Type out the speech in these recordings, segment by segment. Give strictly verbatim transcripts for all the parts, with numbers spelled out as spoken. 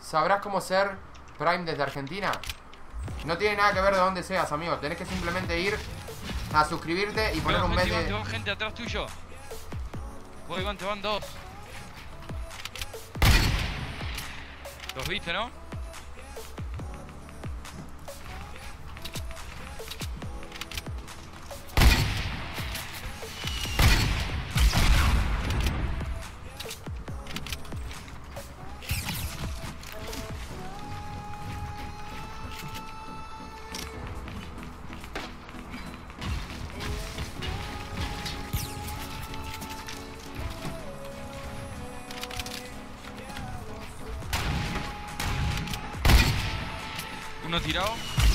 ¿Sabrás cómo ser Prime desde Argentina? No tiene nada que ver de dónde seas, amigo. Tenés que simplemente ir a suscribirte y poner Pero, un mes gente, de... te van gente atrás tuyo. Voy, van, te van dos. ¿Los viste, no? Uno tirado.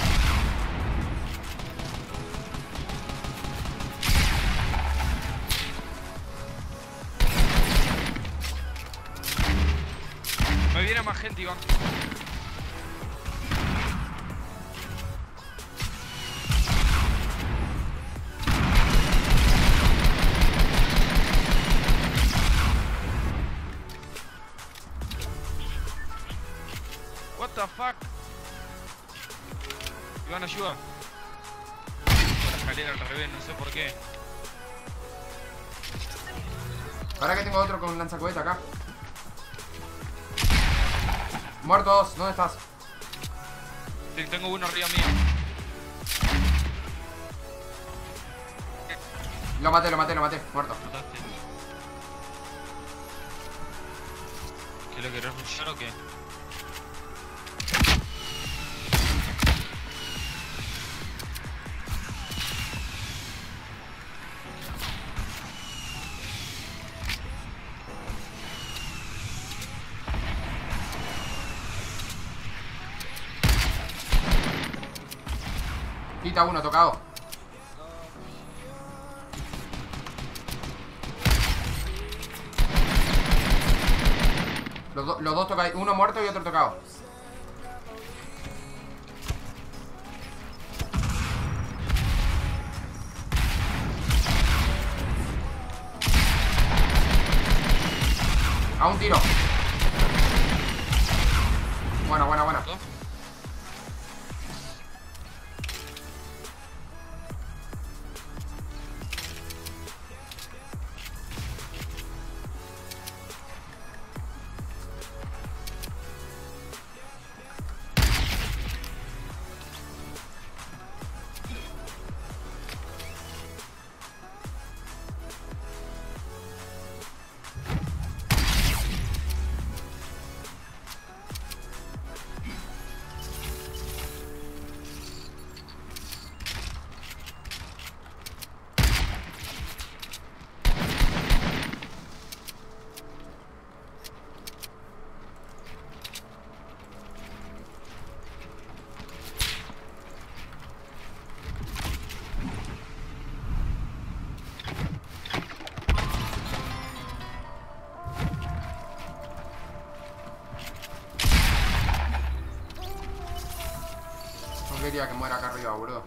Me viene más gente, Iván. What the fuck? Iván, ayuda. Por la escalera al revés, no sé por qué. Ahora que tengo otro con un lanzacohete acá. Muertos, ¿dónde estás? Sí, tengo uno arriba mío. Lo maté, lo maté, lo maté, muerto. Mataste. ¿Qué lo querés rushar o qué? Quita uno, tocado. Los, do los dos tocados. Uno muerto y otro tocado. A un tiro. Buena, buena, buena. No quería que muera acá arriba, boludo.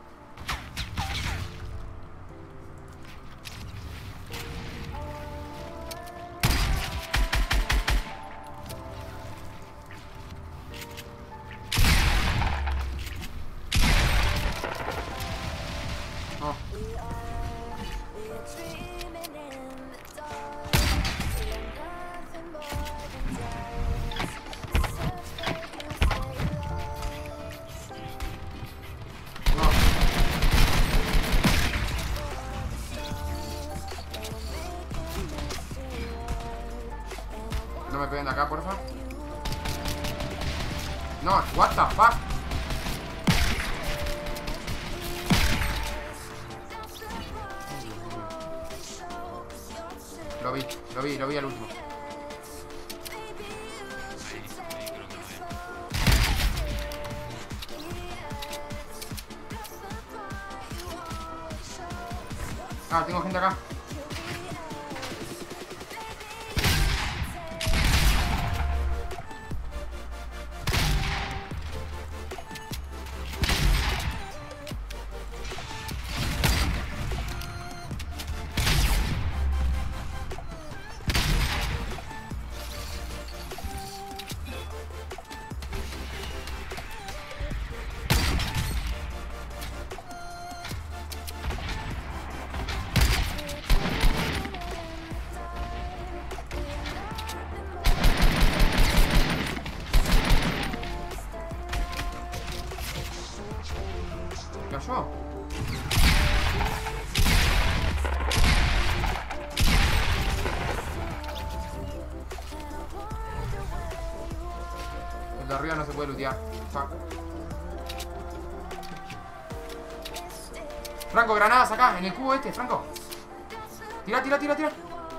No. No me peguen de acá, porfa. No, what the fuck. Lo vi, lo vi, lo vi al último. Ah, tengo gente acá. de arriba no se puede lootear. Fuck. Franco, granadas acá, en el cubo este, Franco. Tira, tira, tira, tira.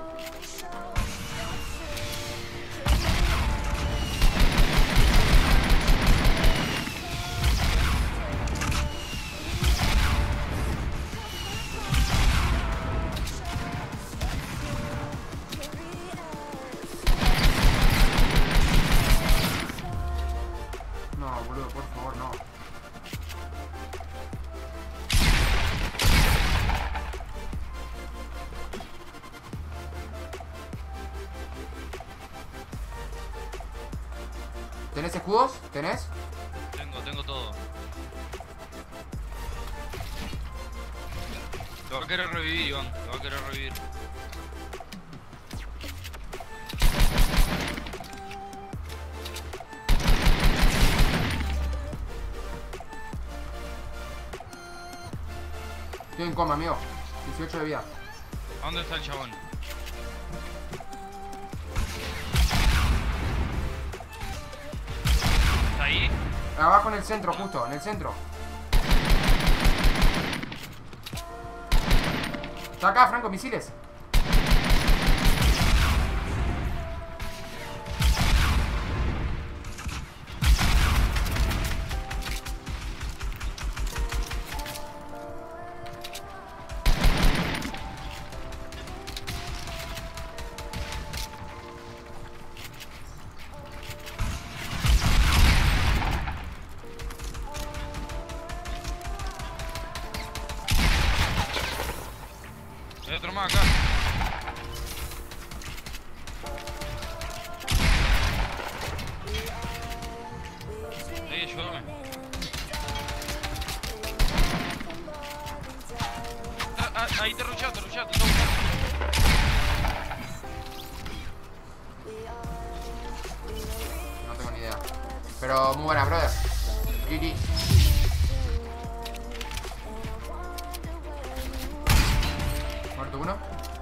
No, boludo, por favor, no. ¿Tenés escudos? ¿Tenés? Tengo, tengo todo. Te va a querer revivir, Iván. Te va a querer revivir. Estoy en coma, amigo. dieciocho de vida. ¿A dónde está el chabón? ¿Está ahí? Abajo en el centro, justo, en el centro. Está acá, Franco, misiles. Hay otro más acá. Ahí, ayúdame. Ah, ah, ahí te rusheo, te rusheo, te está buscando. No tengo ni idea. Pero muy buena, brother. G G. Muerto uno.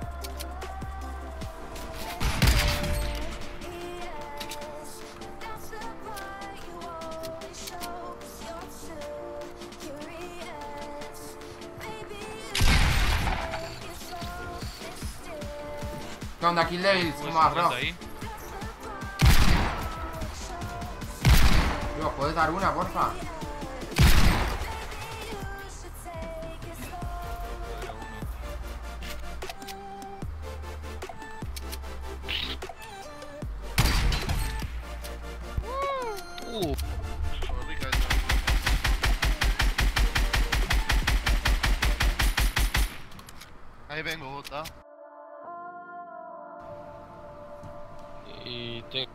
¿Qué onda, Kill Devils? ¿Cómo vas, bro? Ahí. Dios, ¿podés dar una, porfa? Uh. Rica esa. Ahí vengo, bota. Y te...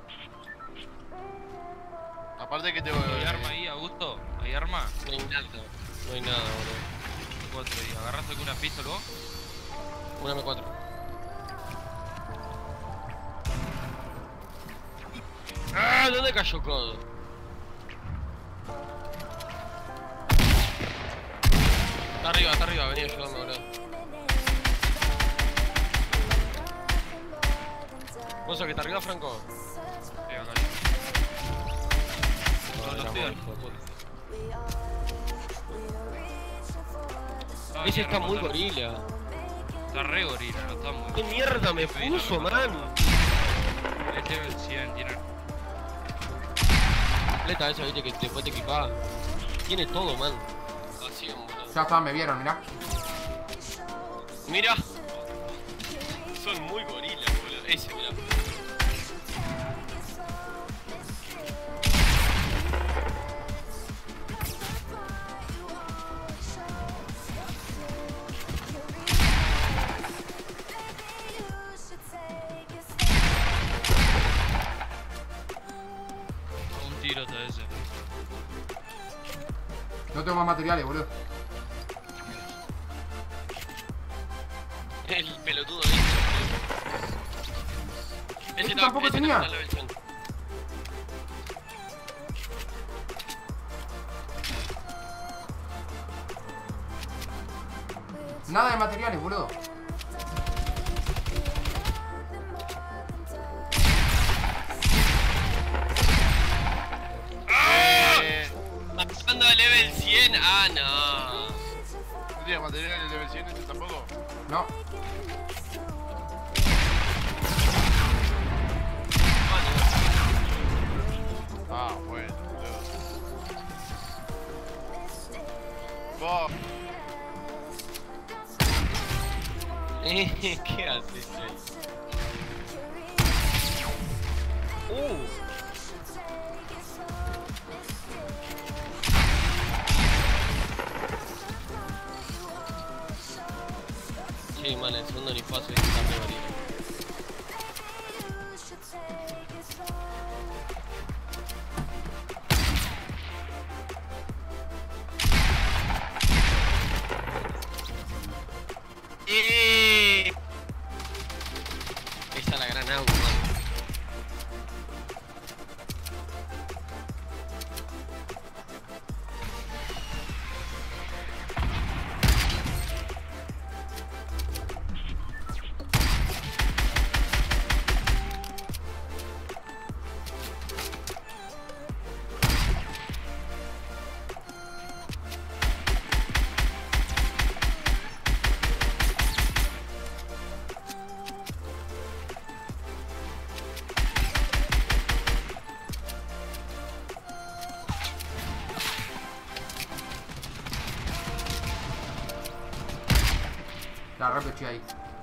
Aparte que te ¿Hay arma ahí, Augusto? ¿Hay arma? No hay nada, no hay nada, boludo. Cuatro, ¿y agarraste alguna pistola vos? Una M cuatro. ¡Ah! ¿Dónde cayó Codo? Está arriba, está arriba, vení a ayudarme, boludo. ¿Vos sos que está arriba, Franco? Sí, acá. No, Son era los tíos. hijo de puta. Ah, Ese mierda, está muy mataron. gorila. Está re gorila, no está muy... ¿Qué mierda me Sí, no, puso, no, no. man? Este es el cien, tiene... Completa esa, viste, que después te equipaba. Tiene todo, man. Así, boludo. Ya está, me vieron, mirá. Mira. Son muy gorilas, boludo. Ese, mira. Un tiro hasta ese. No tengo más materiales, boludo. El pelotudo ahí. Este tampoco tenía. está en level cien. Nada de materiales, boludo. bien. Ah, no. ¿No tiene material en el level cien este tampoco? No. Ah, bueno, boludo. ¿Qué haces ahí? Uh. Sí, man, el segundo ni paso y está peor. Esa es la gran agua, man. La repechí ahí.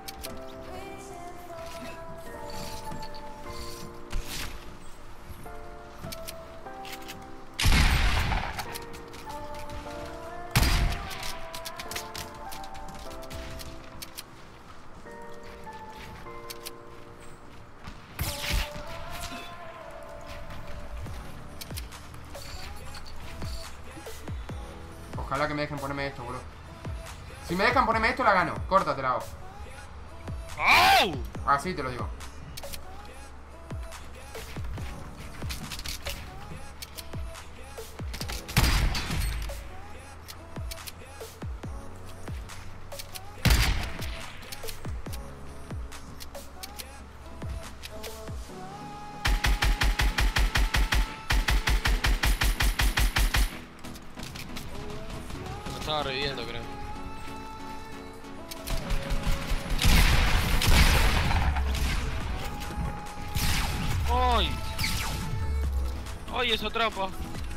Ojalá que me dejen ponerme esto, bro. Si me dejan ponerme esto, la gano. Córtate la voz. ¡Au! Así te lo digo. Me estaba reviviendo, creo. ¡Ay! ¡Ay, esa trampa!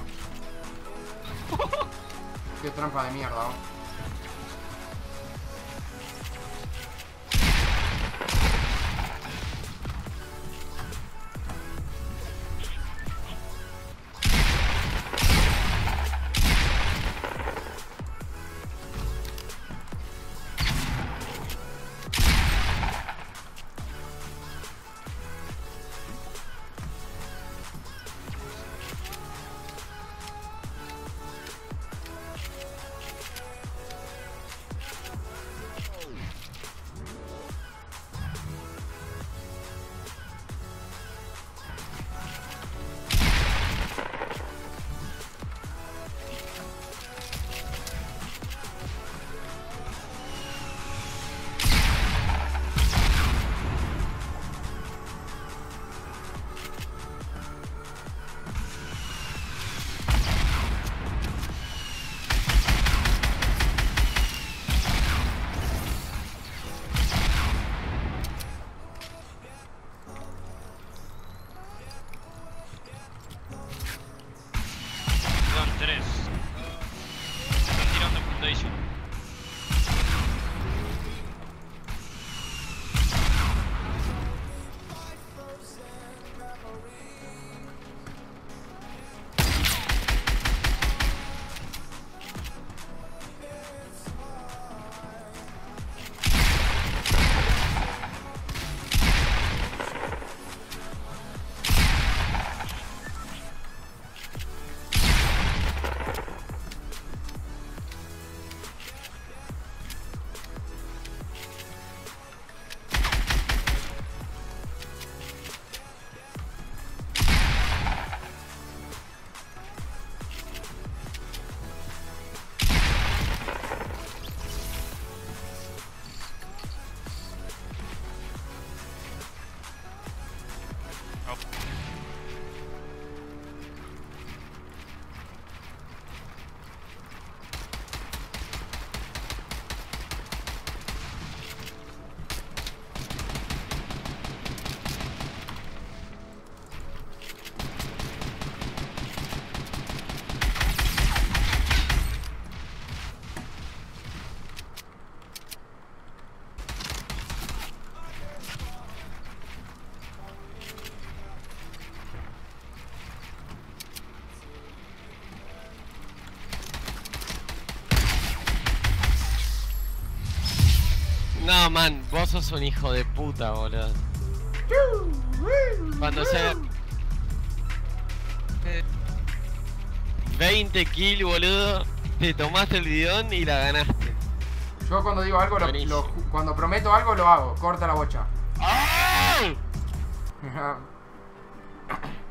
Qué trampa de mierda, ¿no? No, man, vos sos un hijo de puta, boludo. Cuando se... veinte kills, boludo, te tomaste el bidón y la ganaste. Yo cuando digo algo, lo, lo, cuando prometo algo, lo hago. Corta la bocha. ¡Ah!